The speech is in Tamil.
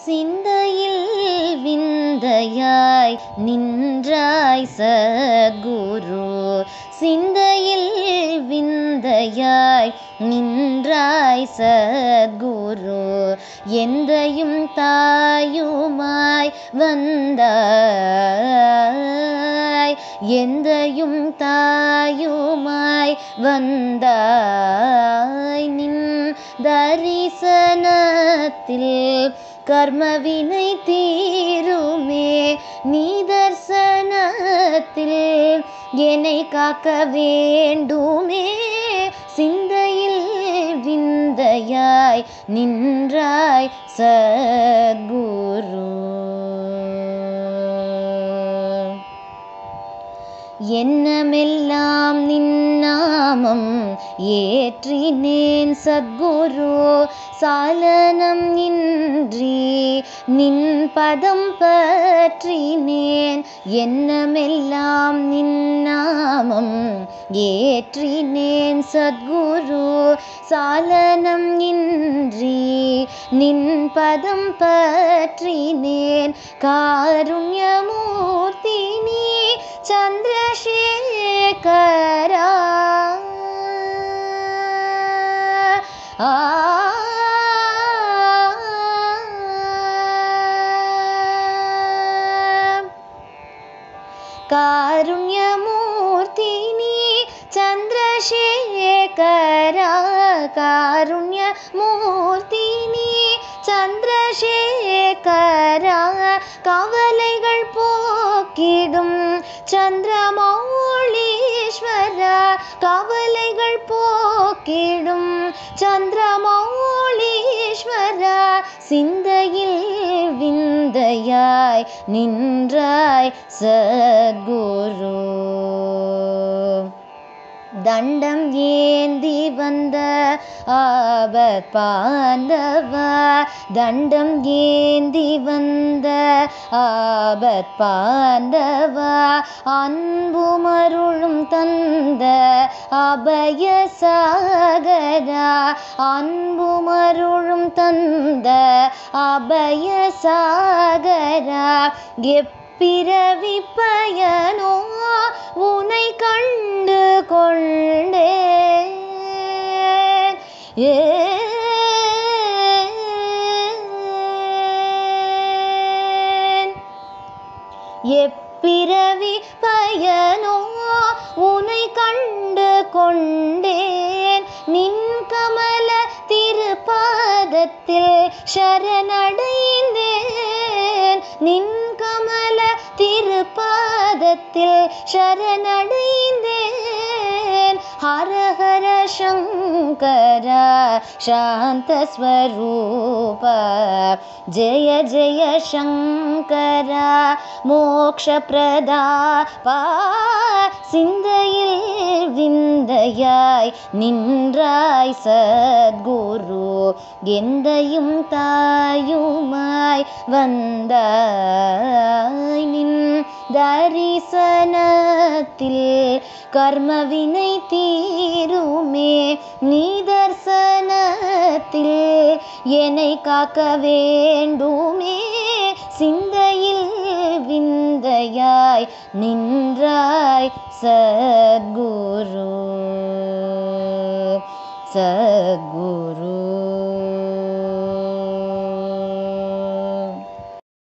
சிந்தையில் விந்தையாய் நின்றாய் சத்குரு. சிந்தையில் விந்தையாய் நின்றாய் சத்குரு. எந்தையும் தாயுமாய் வந்தாய், எந்தையும் தாயுமாய் வந்தாய். நின் தரிசனத்தில் கர்மவினை தீருமே, நிதர்சனத்தில் என்னை காக்க வேண்டுமே. சிந்தையில் விந்தையாய் நின்றாய் சத்குரு. எண்ணமெல்லாம் நின்னாமம் ஏற்றினேன் சத்குரு. சாலனம் இன்றி நின் பதம் பற்றினேன். எண்ணமெல்லாம் நின்னாமம் ஏற்றினேன் சத்குரு. சாலனம் இன்றி நின் பதம் பற்றினேன். காருண்யமூர்த்தி நீ சந்திரசேகரா. காருண்யமூர்த்தி நீ சந்திரசேகரா. காருண்யமூர்த்தி நீ சந்திரசேகரா. கவலைகள் போக்கிடும் சந்திரமௌலீஸ்வரா. கவலைகள் போக்கிடும் சந்திரமௌலீஸ்வரா. சிந்தையில் விந்தையாய் நின்றாய் சத்குரு. தண்டம் ஏந்தி வந்த ஆபத் பாந்தவா. தண்டம் ஏந்தி வந்த ஆபத் பாந்தவா. அன்புமருளும் தந்த அபய சாகரா. அன்புமருளும் தந்த அபய சாகரா. பிறவி பயனோ உனை கண்டு கொண்டேன். எப்பிறவி பயனோ உனை கண்டு கொண்டேன். நின் கமல திருப்பாதத்தில் சரணடைந்தேன். நின் கமல திருப்பாதத்தில் சரணடைந்தேன். ஹர ஹர சங்கர சாந்த ஸ்வரூப. ஜெய ஜெய சங்கர மோக்ஷ பிரதாபா. சிந்தையில் விந்தையாய் நின்றாய் சத்குரு. எந்தையும் தாயுமாய் வந்தாய். நின் தரிசனத்தில் கர்மவினை தீருமே, நிதர்சனத்தில் என்னை காக்க வேண்டுமே. சிந்தையில் விந்தையாய் நின்றாய் சத்குரு. சத்குரு.